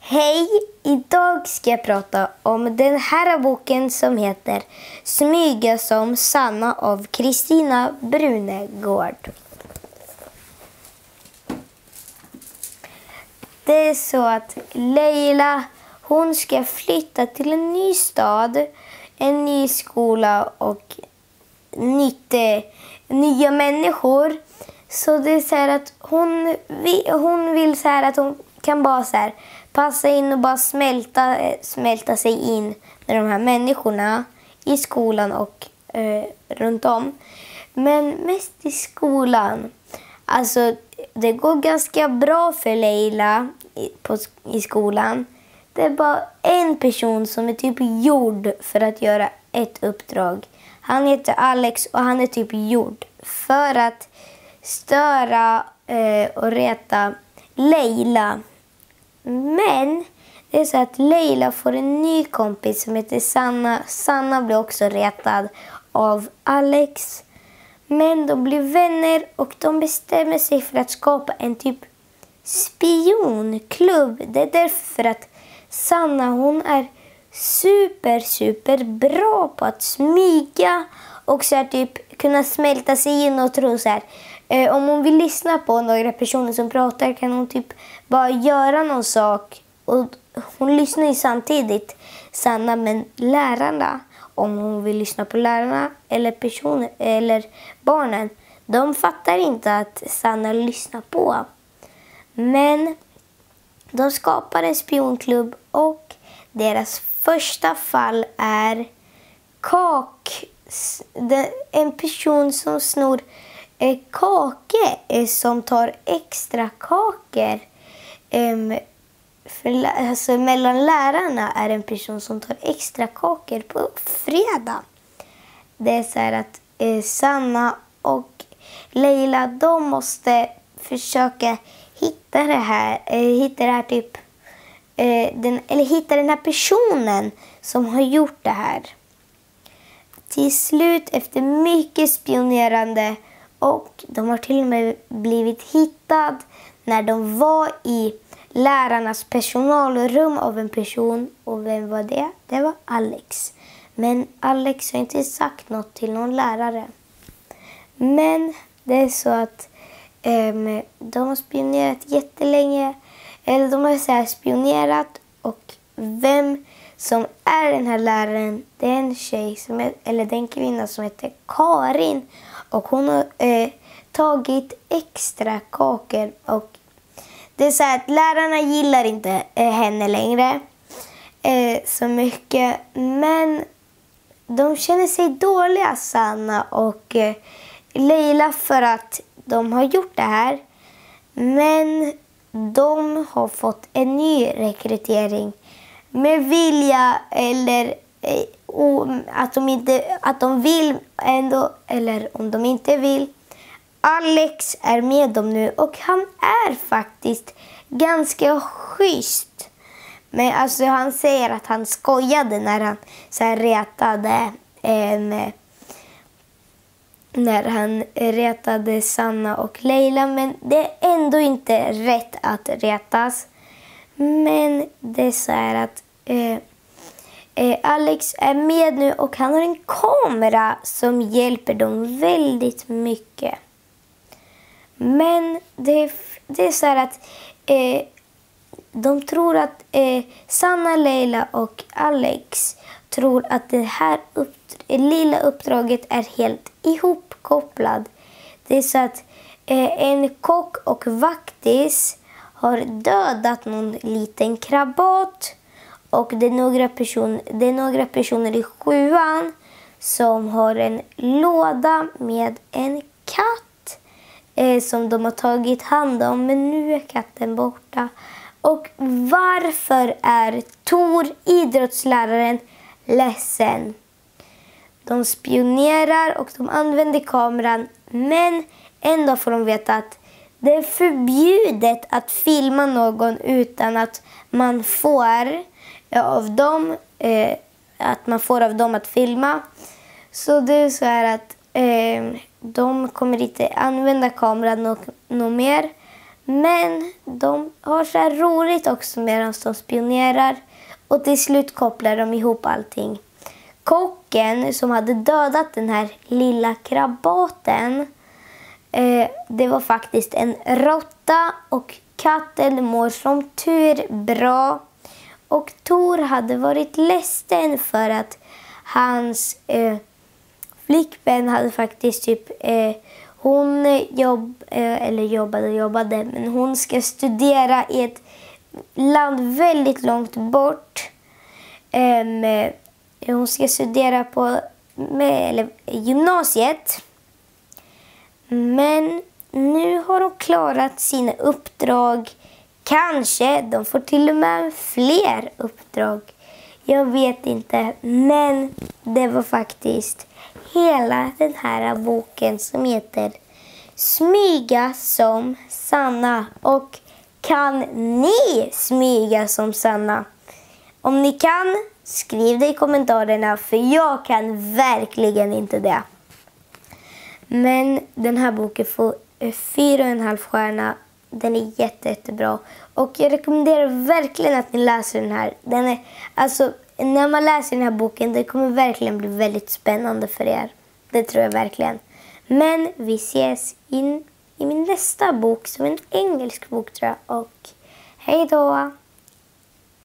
Hej! Idag ska jag prata om den här boken som heter Smyga som Sanna av Kristina Brunegård. Det är så att Leila, hon ska flytta till en ny stad, en ny skola och nya människor. Så det är så här att hon vill så här att hon kan bara så här passa in och bara smälta sig in med de här människorna i skolan och runt om. Men mest i skolan. Alltså det går ganska bra för Leila i skolan. Det är bara en person som är typ gjord för att göra ett uppdrag. Han heter Alex och han är typ gjord för att störa och reta Leila. Men det är så att Leila får en ny kompis som heter Sanna. Sanna blir också retad av Alex. Men de blir vänner och de bestämmer sig för att skapa en typ spionklubb. Det är därför att Sanna, hon är super bra på att smyga och så här typ kunna smälta sig in och tro så här. Om hon vill lyssna på några personer som pratar kan hon typ bara göra någon sak. Och hon lyssnar ju samtidigt, Sanna, men lärarna, om hon vill lyssna på lärarna eller personer eller barnen, de fattar inte att Sanna lyssnar på. Men de skapar en spionklubb och deras första fall är en person som snor kake som tar extra kakor. Alltså mellan lärarna är en person som tar extra kakor på fredag. Det är så här att Sanna och Leila, de måste försöka hitta den här personen som har gjort det här. Till slut, efter mycket spionerande, och de har till och med blivit hittad när de var i lärarnas personalrum av en person. Och vem var det? Det var Alex. Men Alex har inte sagt något till någon lärare. Men det är så att de har spionerat jättelänge. Eller de har så här spionerat, och vem som är den här läraren, det är en tjej eller den kvinna som heter Karin. Och hon har tagit extra kakor. Och det är så här att lärarna gillar inte henne längre så mycket. Men de känner sig dåliga, Sanna och Leila, för att de har gjort det här. Men de har fått en ny rekrytering med vilja, eller att de vill ändå, eller om de inte vill. Alex är med dem nu och han är faktiskt ganska schysst. Men alltså han säger att han skojade när han så här retade Sanna och Leila, men det är ändå inte rätt att retas. Men det är så här att Alex är med nu och han har en kamera som hjälper dem väldigt mycket. Men det är så här att de tror att Sanna, Leila och Alex tror att det här lilla uppdraget är helt ihopkopplad. Det är så att en kock och vaktis har dödat någon liten krabat. Och det är några personer i 7:an som har en låda med en katt som de har tagit hand om. Men nu är katten borta. Och varför är Tor, idrottsläraren, ledsen? De spionerar och de använder kameran. Men ändå får de veta att det är förbjudet att filma någon utan att man får av dem att filma. Så det är så här att de kommer inte använda kameran något mer. Men de har så här roligt också medan de spionerar. Och till slut kopplar de ihop allting. Kocken som hade dödat den här lilla krabaten. Det var faktiskt en råtta. Och katten mår som tur bra. Och Tor hade varit ledsen för att hans flickvän hade faktiskt typ... hon jobbade, men hon ska studera i ett land väldigt långt bort. Hon ska studera på gymnasiet. Men nu har hon klarat sina uppdrag. Kanske de får till och med fler uppdrag. Jag vet inte, men det var faktiskt hela den här boken som heter Smyga som Sanna. Och kan ni smyga som Sanna? Om ni kan, skriv det i kommentarerna, för jag kan verkligen inte det. Men den här boken får 4,5 stjärna. Den är jättebra. Och jag rekommenderar verkligen att ni läser den här. När man läser den här boken, det kommer verkligen bli väldigt spännande för er. Det tror jag verkligen. Men vi ses i min nästa bok, som en engelsk bok tror jag. Och hej då!